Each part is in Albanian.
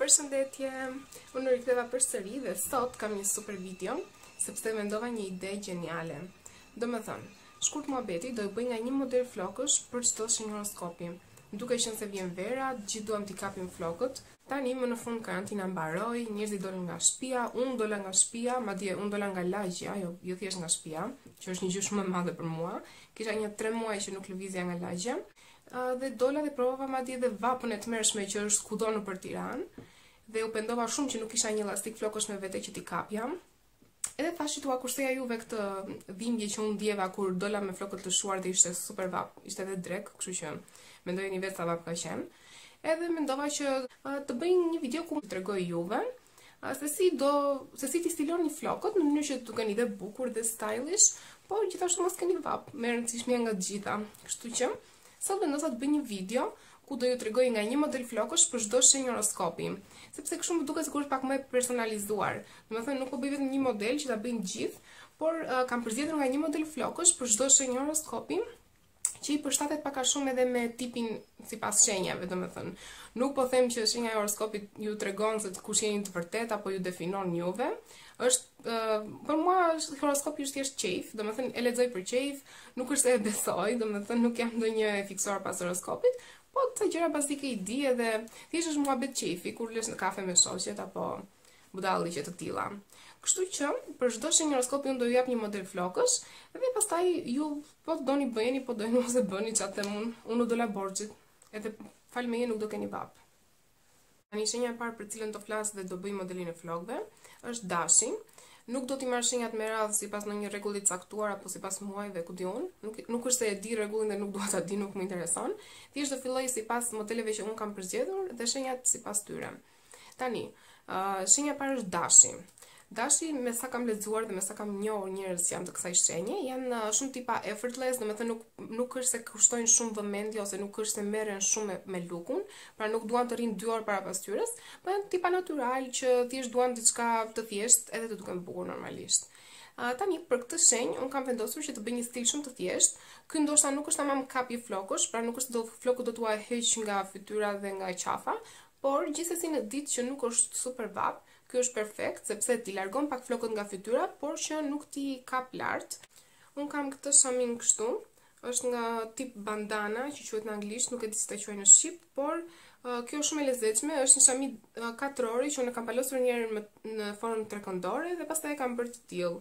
Përshëndetje, unë riktheva përsëri dhe sot kam një super video, sepse mendova një ide geniale. Domethënë, shkurt muhabeti do i bëj nga një model flokësh për çdo shenjë horoskopi. Duke qenë se vjen vera, gjithë duam t'i kapim flokët. Tani më në fund karantina mbaroi, njerëzit dolën nga shtëpia, unë dola nga shtëpia, madje unë dola nga lagja, jo thjesht nga shtëpia, që është një gjë shumë e madhe për mua. Kisha një 3 muaj që nuk lëvizja nga lagja. Dhe dola dhe provova madje dhe vapën e tmerrshme që është kudo nëpër Tiranë dhe u pendova shumë që nuk kisha një elastik flokësh me vete që t'i kapja. Edhe thash tua kurseja juve këtë dhimbje që unë ndjeva kur dola me flokët lëshuar dhe ishte super vap, ishte edhe drek, kështu që mendoja një vetë sa vap ka qenë. Edhe mendova që të bëj një video ku të tregoj juve se si t'i stiloni flokët në mënyrë që të keni dhe bukur dhe stylish, por gjithashtu mos keni vap, me rëndësishmëria nga të gjitha. Kështu që sot vendosa të bëj një video ku do ju tregoj nga një model flokësh për çdo shenjë horoskopi, sepse kështu më duket sikur është pak më personalizuar. Domethënë nuk po bëj vetëm një model që ta bëjnë gjithë, por kam përzgjedhur nga një model flokësh për çdo shenjë horoskopi, që i përshtatet pak a shumë edhe me tipin sipas shenjave, domethënë. Nuk po them që shenja e horoskopit ju tregon se kush jeni të vërtet apo ju definon juve. Është për mua horoskopi është thjesht qejf, domethënë e lexoj për qejf, nuk është se e besoj, domethënë nuk jam ndonjë e fiksuar pas horoskopit, po ca gjëra bazike i di edhe thjesht është muhabet qejfi kur lesh në kafe me shoqet apo budalliqe të tilla. Kështu që për çdo shenjë horoskopi unë do ju jap një model flokësh dhe pastaj ju po doni bëjeni, po doni mos e bëni, çfarë them unë nuk do la borxhit. Edhe fal meje nuk do keni vap. Tani shenja e parë për cilën do flas dhe do bëj modelin e flokëve është dashi. Nuk do t'i marr shenjat me radhë sipas ndonjë rregulli të caktuar apo sipas muajve, ku di unë. Nuk është se e di rregullin dhe nuk dua ta di, nuk më intereson. Thjesht do filloj sipas modeleve që unë kam përzgjedhur dhe shenjat sipas tyre. Tani, shenja e parë është dashi. Dashi, me sa kam lexuar dhe me sa kam njohur njerëz që janë të kësaj shenje, janë shumë tipa effortless, domethënë nuk është se kushtojnë shumë vëmendje ose nuk është se merren shumë me lukun, pra nuk duan të rinë 2 orë para pasqyrës, po janë tipa natyral që thjesht duan diçka të thjeshtë edhe të duken bukur normalisht. Tani për këtë shenjë un kam vendosur që të bëj një stil shumë të thjeshtë. Ky ndoshta nuk është tamam kapi flokësh, pra nuk është flokët do t'ua heq nga fytyra dhe nga qafa, por gjithsesi në ditë që nuk është super vap, ky është perfekt sepse ti largon pak flokët nga fytyra, por që nuk ti kap lart. Un kam këtë shamin kështu, është nga tip bandana që quhet në anglisht, nuk e di si ta quaj në shqip, por kjo është shumë e lezetshme, është një shami 4 orë që unë e kam palosur një herë në formën trekëndore dhe pastaj e kam bërë të tillë.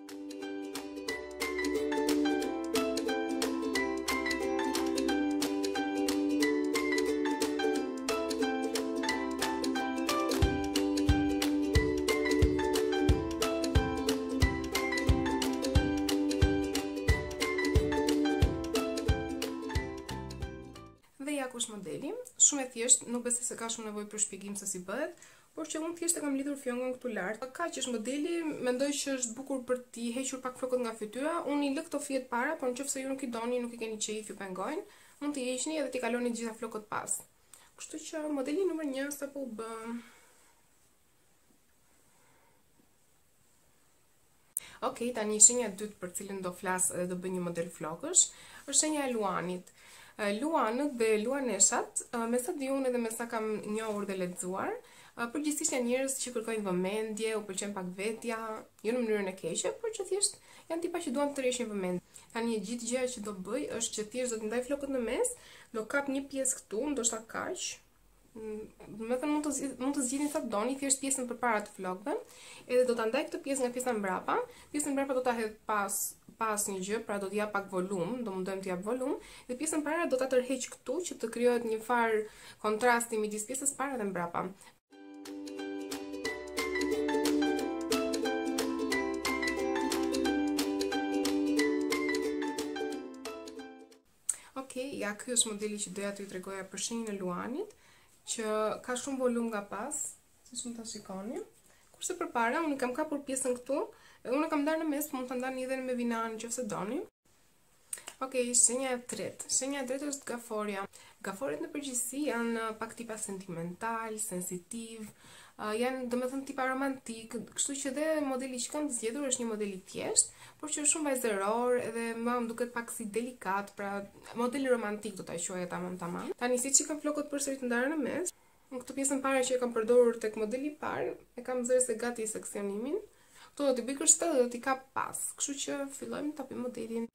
Kush modeli, shumë e thjesht, nuk besoj se ka shumë nevojë për shpjegim se si bëhet, por që unë thjesht e kam lidhur fjongon këtu lart. Kaq është modeli, mendoj që është bukur për t'i hequr pak flokët nga fytyra. Unë i lë këto fjet para, por nëse ju nuk i doni, nuk i keni qejf, ju pengojnë, mund t'i heqni edhe t'i kaloni të gjitha flokët pas. Kështu që modeli numër 1 sapo u bë. Okej, tani shenja e dytë për cilën do flas edhe do bëj një model flokësh, është shenja e luanit. Luanët dhe luaneshat, me sa di unë edhe me sa kam njohur dhe lexuar, përgjithsisht janë njerëz që kërkojnë vëmendje, u pëlqen pak vetja, jo në mënyrën e keqe, por që thjesht janë tipa që duan të tërheqin vëmendje. Tani e gjithë gjëja që do bëj është që thjesht do të ndaj flokët në mes, do kap një pjesë këtu, ndoshta kaq. Domethënë mund të zgjidhni sa doni, thjesht pjesën përpara të flokëve, edhe do ta ndaj këtë pjesë nga pjesa mbrapa. Pjesën mbrapa do ta hedh pas një gjë, pra do t'jap pak volum, do mundojmë t'jap volum, dhe pjesën para do ta tërheq këtu që të krijohet një farë kontrasti midis pjesës para dhe mbrapa. Okej, ja ky është modeli që doja t'ju tregoja për shenjën e luanit, që ka shumë volum nga pas, siç mund ta shikoni. Kurse përpara unë kam kapur pjesën këtu, dhe unë kam ndarë në mes, mund ta ndani edhe me vinan nëse doni. Okej, shenja e tretë. Shenja e tretë është gaforia. Gaforet në përgjithësi janë pak tipa sentimental, sensitiv, janë domethënë tipa romantik, kështu që dhe modeli që kam zgjedhur është një model i thjeshtë, por që është shumë vajzëror edhe më duket pak si delikat, pra modeli romantik do ta quaj tamam. Tani siç i kam flokët përsëri të ndarë në mes, Në këtë pjesën parë që e kam përdorur tek modeli i parë, e kam zërisë gati seksionimin. Këto do t'i bëj kështu dhe do t'i kap pas. Kështu që fillojmë ta bëjmë modelin.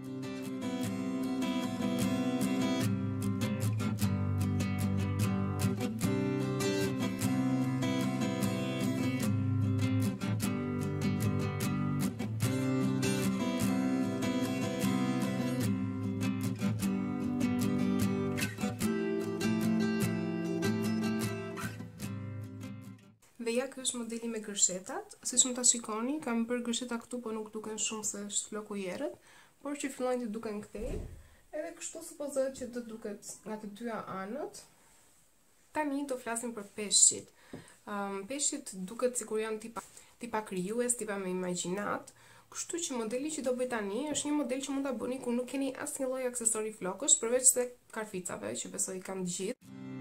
Dhe ja, ky është modeli me gërshetat. Siç mund ta shikoni, kam bërë gërsheta këtu, po nuk duken shumë se është floku i errët, por që fillojnë të duken këtej. Edhe kështu supozohet që do duket nga të dyja anët. Tani do flasim për peshqit. Peshqit duket sikur janë tipa krijues, tipa me imagjinat. Kështu që modeli që do bëj tani është një model që mund ta bëni kur nuk keni asnjë lloj aksesori flokësh përveç se karficave, që besoj i kam të gjithë.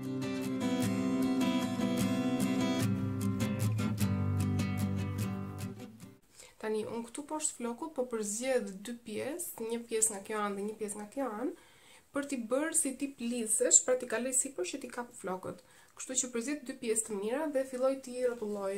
Tani, unë këtu poshtë flokut po përzgjedh dy pjesë, një pjesë nga kjo anë dhe një pjesë nga kjo anë, për t'i bërë si tip lidhësh, pra t'i kaloj sipër që t'i kap flokët. Kështu që përzgjedh dy pjesë të mira dhe filloj t'i rrotulloj.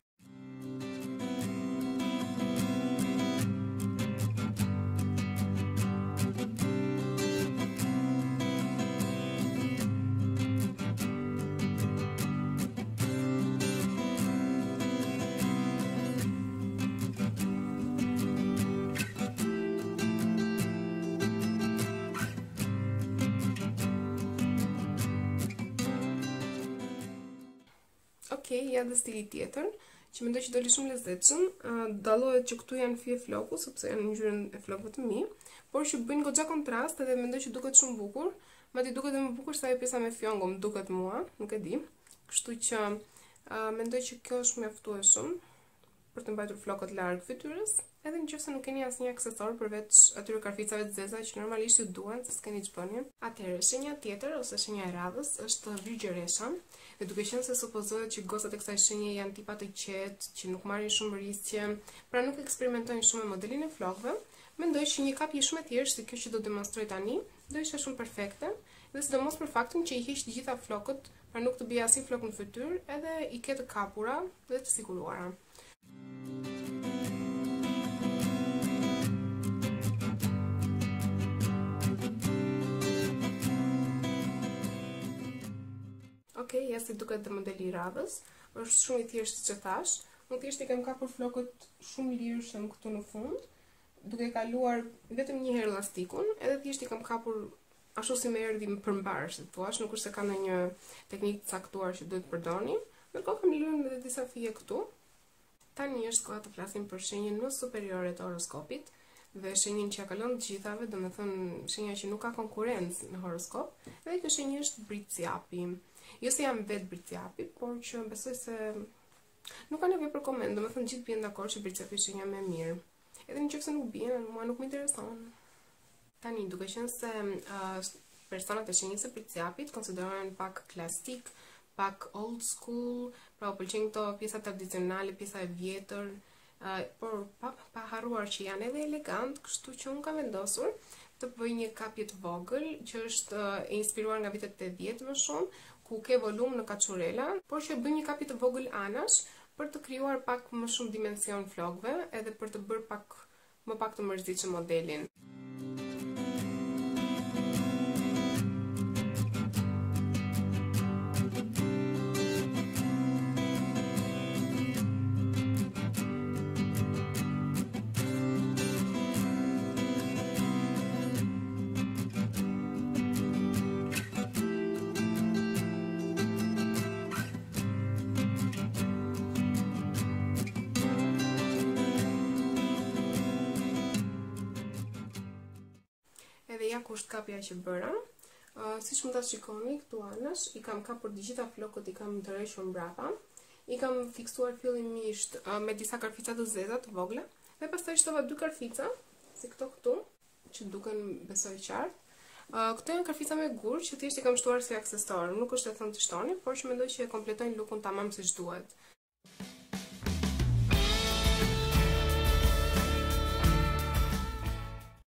Okej, ja dhe stili tjetër, që mendoj që doli shumë lezetshëm. Dallohet që këtu janë fije floku, sepse janë në ngjyrën e flokëve të mi, por që bëjnë goxha kontrast edhe mendoj që duket shumë bukur. Madje duket edhe më bukur se ajo pjesa me fjongo, më duket mua, nuk e di. Kështu që mendoj që kjo është mjaftueshëm për të mbajtur flokët larg fytyrës, edhe nëse nuk keni asnjë aksesor përveç atyre karficave të zeza që normalisht ju duhen, se s'keni ç'bëni. Atëherë, shenja tjetër ose shenja e radhës është virgjëresha, dhe duke qenë se supozohet që gosat e kësaj shenje janë tipa të qetë, që nuk marrin shumë riskje, pra nuk eksperimentojnë shumë me modelin e flokëve, mendoj që një kapje shumë e thjeshtë si kjo që do demonstroj tani, do ishte shumë perfekte, dhe sidomos për faktin që i hiq të gjitha flokët, pra nuk të bie asnjë flok në fytyrë, edhe i ke të kapura dhe të siguruara. Okej, ja si duket dhe modeli i radhës, është shumë i thjeshtë që thash, unë thjesht i kam kapur flokët shumë lirshëm këtu në fund, duke kaluar vetëm një herë elastikun, edhe thjesht i kam kapur ashtu si më erdhi më përmbar, si thua, nuk është se ka ndonjë teknikë të caktuar që duhet përdorni, ndërkohë kam lënë edhe disa fije këtu. Tani është koha të flasim për shenjën më superiore të horoskopit, dhe shenjën që ja kalon të gjithave, domethënë shenja që nuk ka konkurrencë në horoskop, dhe kjo shenjë është Briciapi. Jo se jam vetë Briciapi, por që besoj se nuk ka nevojë për koment, domethënë gjithë bien dakord që Briciapi është shenja më e mirë. Edhe nëse nuk bien, mua nuk më intereson. Tani, duke qenë se personat e shenjës së Briciapit konsiderohen pak klasik, pak old school, pra u pëlqejnë këto pjesa tradicionale, pjesa e vjetër, por pa harruar që janë edhe elegant, kështu që unë kam vendosur të bëj një kapje të vogël që është e inspiruar nga vitet 80 më shumë, ku ke volum në kaçurela, por që bëj një kapje të vogël anash për të krijuar pak më shumë dimension flokëve, edhe për të bërë më pak të mërzitshëm modelin. Edhe ja ku është kapja që bëra. Siç mund ta shikoni këtu anash, i kam kapur të gjitha flokët, i kam ndërhequr mbrapa. I kam fiksuar fillimisht me disa karfica të zeza të vogla, dhe pastaj shtova dy karfica, si këto këtu, që duken besoj qartë. Këto janë karfica me gur që thjesht i kam shtuar si aksesor, nuk është e thënë të shtoni, por që mendoj që e kompletojnë lookun tamam siç duhet.